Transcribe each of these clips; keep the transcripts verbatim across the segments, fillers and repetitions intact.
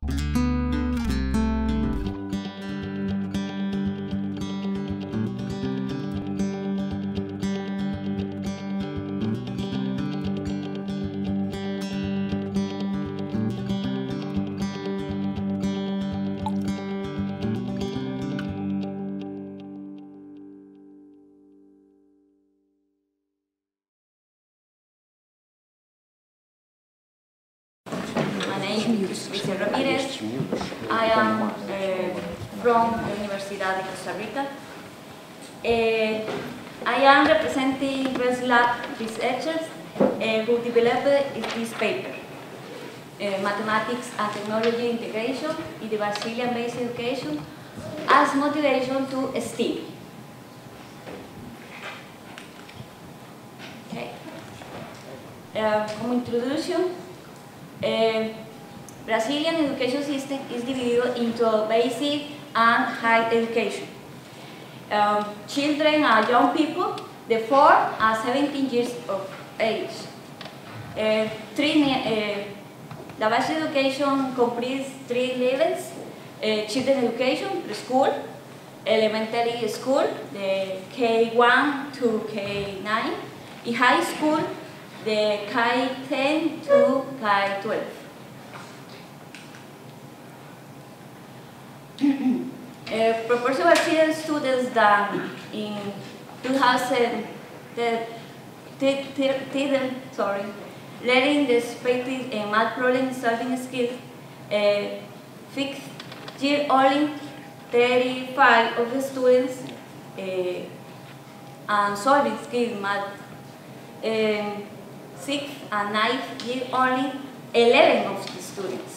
Ramírez. I am uh, from the Universidad de Costa Rica. Uh, I am representing Res Lab researchers uh, who developed this paper, uh, Mathematics and Technology Integration in the Brazilian-based education as motivation to STEAM. Okay. Uh, como introduction, uh, Brazilian education system is divided into basic and high education. Um, children are young people, the four are seventeen years of age. Uh, three, uh, the basic education comprises three levels: uh, children education, preschool, elementary school, the K one to K nine, in high school, the K ten to K twelve. uh, proportion of Brazilian students that in two thousand ten, sorry, learning the respective uh, math problem solving skills, uh, fifth year only thirty-five of the students uh, and solving skills math, um, sixth and ninth year only eleven of the students.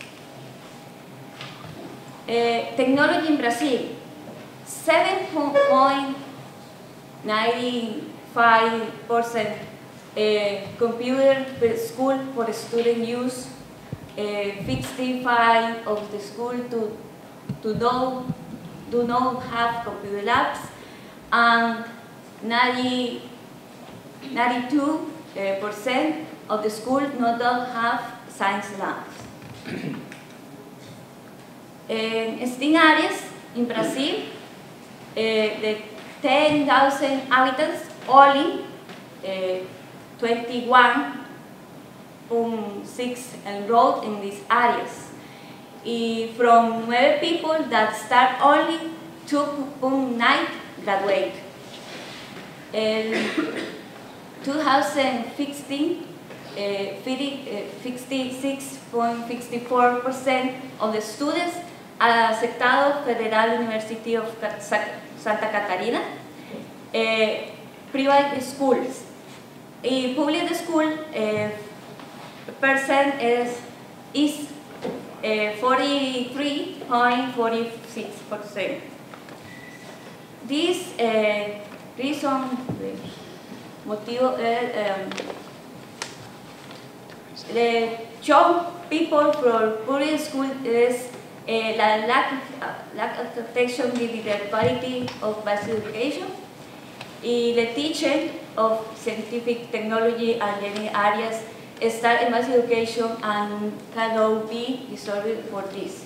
Uh, technology in Brazil, seven point nine five percent uh, computer per school for student use, uh, fifty-five of the school to, to know, do not have computer labs, and ninety, ninety-two percent uh, of the school not have science labs. Uh, STEAM areas in Brazil, uh, the ten thousand inhabitants, only uh, twenty-one point six enrolled in these areas. Uh, from nine people that start, only two point nine graduate. In two thousand fifteen, fifty-six point five four percent of the students aceptado Federal University of Santa Catarina, uh, private schools. In public school, uh, percent is, is uh, forty-three point four six percent. This uh, reason, motivo, uh, um, the young people from public school is Uh, la lack, uh, lack of protection with the quality of basic education, and the teaching of scientific technology and learning areas start in basic education and cannot be resolved for this.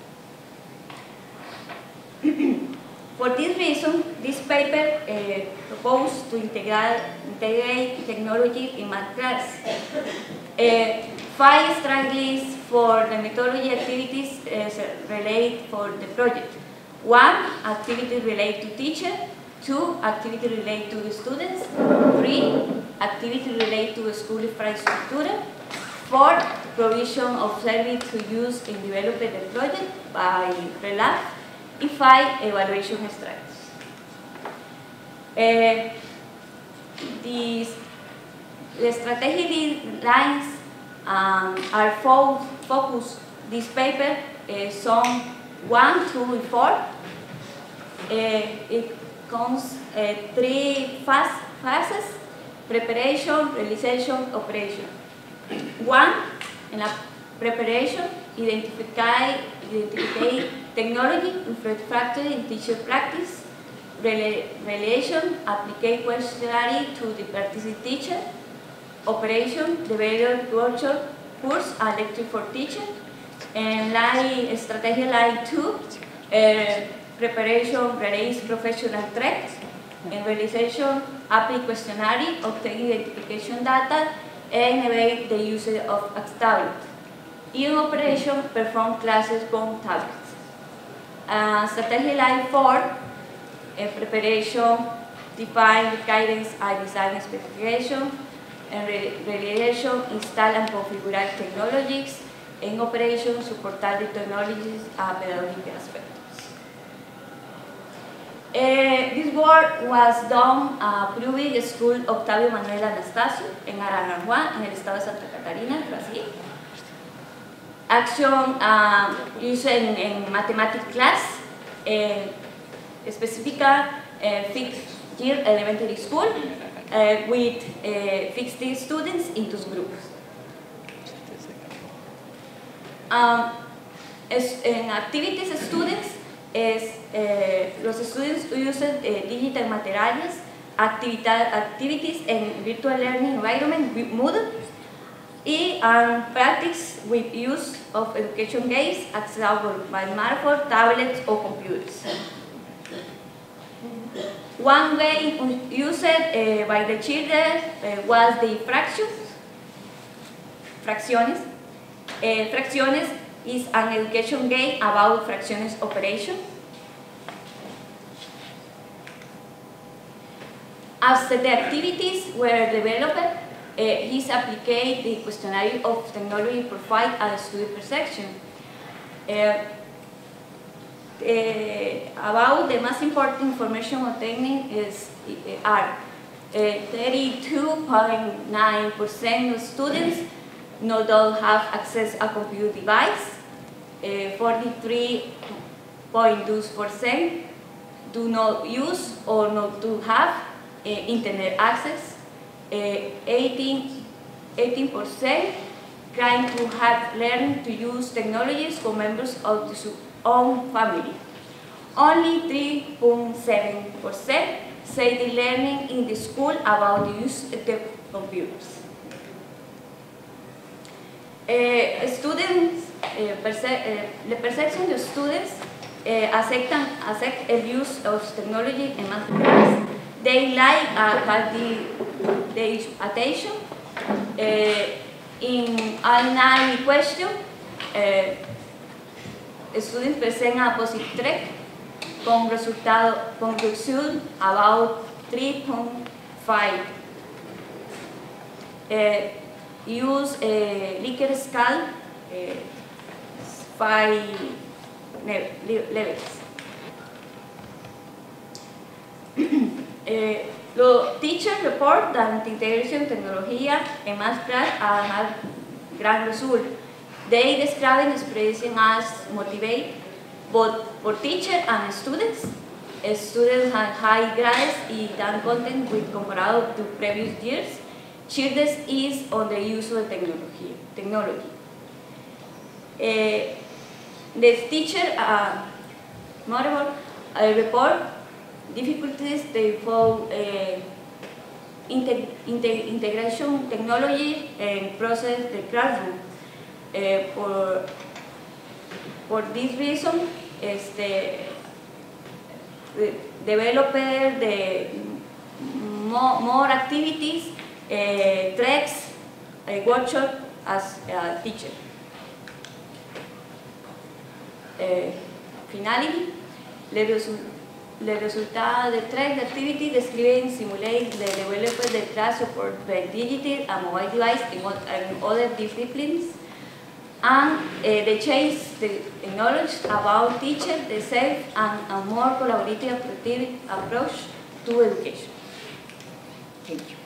For this reason, this paper uh, proposed to integrate, integrate technology in math class. Uh, Five strategies for the methodology activities uh, relate for the project. One, activity related to teacher. Two, activity related to the students. Three, activity related to school infrastructure. Four, provision of service to use in developing the project by RELAB. And five, evaluation strategies. Uh, these, the strategic lines Um, are fo focused, this paper, uh, some one, two, and four. Uh, it comes uh, three phase, phases: preparation, realization, operation. One, in la preparation, identify, identify technology, infrastructure, and teacher practice. Realization, apply questionnaire to the practicing teacher. Operation, develop workshop, course, and lecture for teachers. In line, strategy line two, uh, preparation relates professional tracks, in realization, apply questionnaire, obtain identification data, and evaluate the usage of a tablet. In operation, perform classes on tablets. Uh, strategy line four, uh, preparation, define guidance and design specification, and re realization, install and configure technologies, in operation, supportar the technologies and pedagogic aspects. Uh, this work was done at Public School Octavio Manuel Anastasio in Aranjuá, in el estado de Santa Catarina, Brasil. Action uh, used in, in mathematics class, uh, specific uh, fifth year elementary school, uh, with uh, sixty students into groups. Um, es, en activities students, es, eh, los estudiantes usan eh, digital materiales, activities en virtual learning environment with Moodle, y um, practice with use of education games accessible by smartphone, tablets, or computers. One game used uh, by the children uh, was the fractions, fracciones. Uh, fracciones is an education game about fractions operation. After the activities were developed, uh, he's applied the questionnaire of technology profile and student perception. Uh, uh, about the most important information obtained is uh, are thirty-two point nine percent of students no don't have access to a computer device, forty-three point two percent do not use or not do have uh, internet access, eighteen percent claim to have learned to use technologies for members of their own family. Only three point seven percent say the learning in the school about the use of the computers. Uh, students, uh, perce uh, the perception of students uh, acceptan, accept the use of technology in math class. They like uh, have the, the attention. Uh, in all nine questions, uh, students present a positive track con resultado, conclusion about three point five. Uh, use a Likert scale, uh, five levels. eh, los teachers report that the integration of tecnología en math class had grand result. They describe the expression as motivate both for teachers and students. Students have high grades y dan content with comparado to previous years. Children is on the use of technology. technology. Uh, the teacher uh, model uh, report difficulties they for uh, integ integ integration technology and process the classroom. Uh, for, for this reason, este, developer the more, more activities, uh, tracks, a workshop as a teacher. Uh, finally, le, resu le resultados de track activity describen simulate the developer the class support by digital and mobile device in, in other disciplines, and uh, they change the knowledge about teacher, the self, and a more collaborative approach to education. Thank you.